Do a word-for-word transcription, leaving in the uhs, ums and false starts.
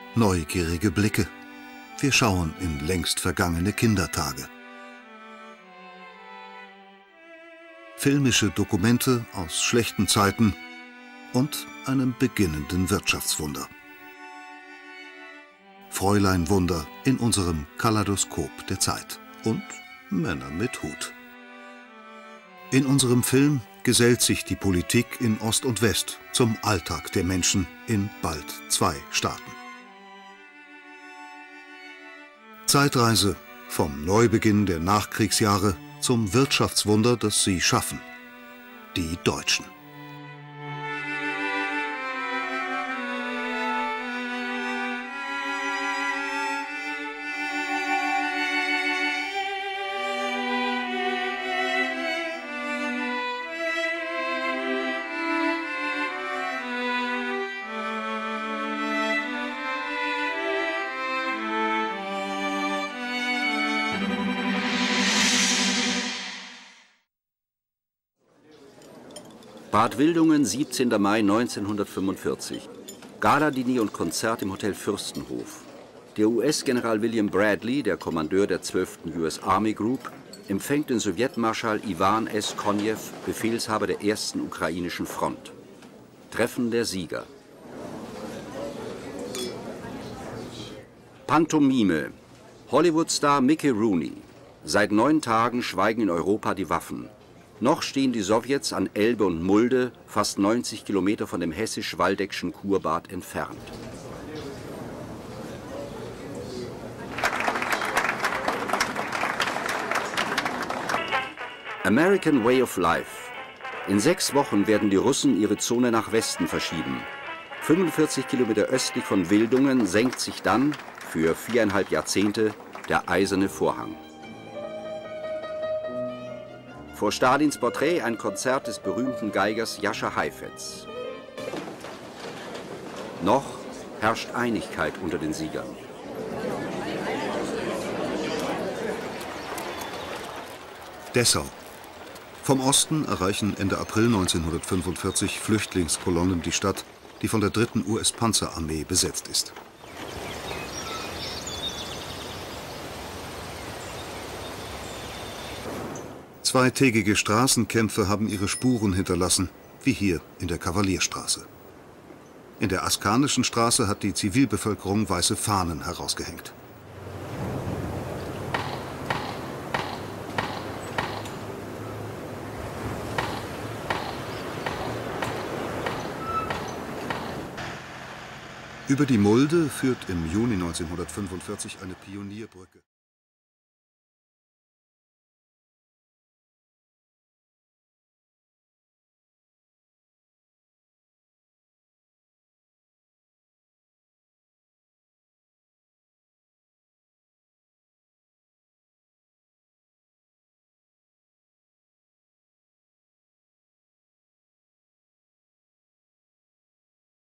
Neugierige Blicke. Wir schauen in längst vergangene Kindertage. Filmische Dokumente aus schlechten Zeiten und einem beginnenden Wirtschaftswunder. Fräuleinwunder in unserem Kaleidoskop der Zeit und Männer mit Hut. In unserem Film gesellt sich die Politik in Ost und West zum Alltag der Menschen in bald zwei Staaten. Zeitreise vom Neubeginn der Nachkriegsjahre zum Wirtschaftswunder, das sie schaffen: die Deutschen. Bad Wildungen, siebzehnter Mai neunzehnhundertfünfundvierzig. Galadiner und Konzert im Hotel Fürstenhof. Der U S-General William Bradley, der Kommandeur der zwölften U S Army Group, empfängt den Sowjetmarschall Iwan S. Konjew, Befehlshaber der ersten ukrainischen Front. Treffen der Sieger. Pantomime. Hollywood-Star Mickey Rooney. Seit neun Tagen schweigen in Europa die Waffen. Noch stehen die Sowjets an Elbe und Mulde, fast neunzig Kilometer von dem hessisch-waldeckschen Kurbad entfernt. American Way of Life. In sechs Wochen werden die Russen ihre Zone nach Westen verschieben. fünfundvierzig Kilometer östlich von Wildungen senkt sich dann, für viereinhalb Jahrzehnte, der eiserne Vorhang. Vor Stalins Porträt ein Konzert des berühmten Geigers Jascha Heifetz. Noch herrscht Einigkeit unter den Siegern. Dessau. Vom Osten erreichen Ende April neunzehnhundertfünfundvierzig Flüchtlingskolonnen die Stadt, die von der dritten U S-Panzerarmee besetzt ist. Zweitägige Straßenkämpfe haben ihre Spuren hinterlassen, wie hier in der Kavalierstraße. In der Askanischen Straße hat die Zivilbevölkerung weiße Fahnen herausgehängt. Über die Mulde führt im Juni neunzehnhundertfünfundvierzig eine Pionierbrücke.